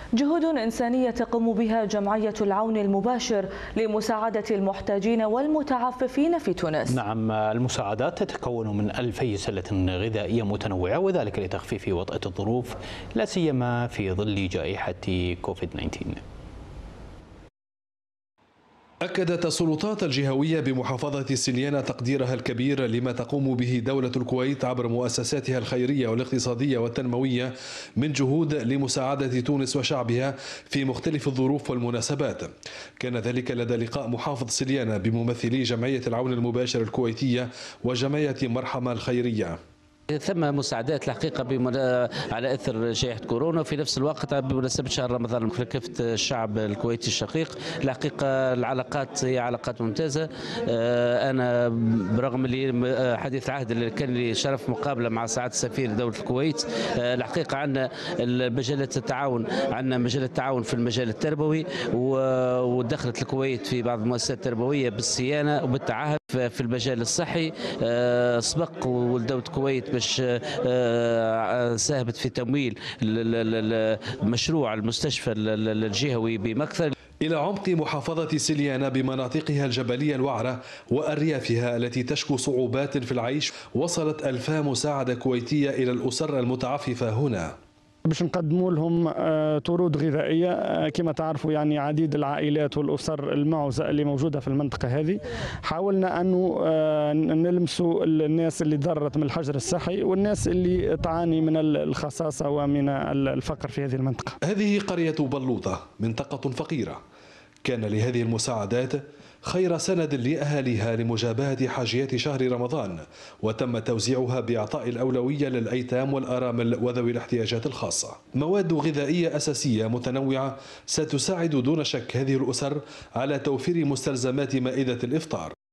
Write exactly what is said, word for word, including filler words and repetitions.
جهود إنسانية تقوم بها جمعية العون المباشر لمساعدة المحتاجين والمتعففين في تونس. نعم، المساعدات تتكون من ألفي سلة غذائية متنوعة، وذلك لتخفيف وطأة الظروف لا سيما في ظل جائحة كوفيد تسعة عشر. أكدت السلطات الجهوية بمحافظة سليانة تقديرها الكبير لما تقوم به دولة الكويت عبر مؤسساتها الخيرية والاقتصادية والتنموية من جهود لمساعدة تونس وشعبها في مختلف الظروف والمناسبات. كان ذلك لدى لقاء محافظ سليانة بممثلي جمعية العون المباشر الكويتية وجمعية مرحمة الخيرية. ثم مساعدات الحقيقه على اثر جائحه كورونا، وفي نفس الوقت بمناسبه شهر رمضان كافه الشعب الكويتي الشقيق. الحقيقه العلاقات هي علاقات ممتازه. انا برغم اللي حديث العهد اللي كان لي شرف مقابله مع سعاده سفير دوله الكويت، الحقيقه عندنا مجالات التعاون، عندنا مجال التعاون في المجال التربوي، ودخلت الكويت في بعض المؤسسات التربويه بالصيانه وبالتعهد. في المجال الصحي سبق ودولة الكويت باش ساهمت في تمويل مشروع المستشفى الجهوي بمكثر. إلى عمق محافظة سليانة بمناطقها الجبلية الوعرة وأريافها التي تشكو صعوبات في العيش، وصلت ألفا مساعدة كويتية إلى الأسر المتعففة هنا باش نقدموا لهم طرود غذائيه. كما تعرفوا يعني عديد العائلات والاسر المعوزه اللي موجوده في المنطقه هذه، حاولنا انه نلمسوا الناس اللي ضرت من الحجر الصحي والناس اللي تعاني من الخصاصه ومن الفقر في هذه المنطقه. هذه قريه بلوطه، منطقه فقيره، كان لهذه المساعدات خير سند لأهاليها لمجابهة حاجيات شهر رمضان، وتم توزيعها بإعطاء الأولوية للأيتام والأرامل وذوي الاحتياجات الخاصة. مواد غذائية أساسية متنوعة ستساعد دون شك هذه الأسر على توفير مستلزمات مائدة الإفطار.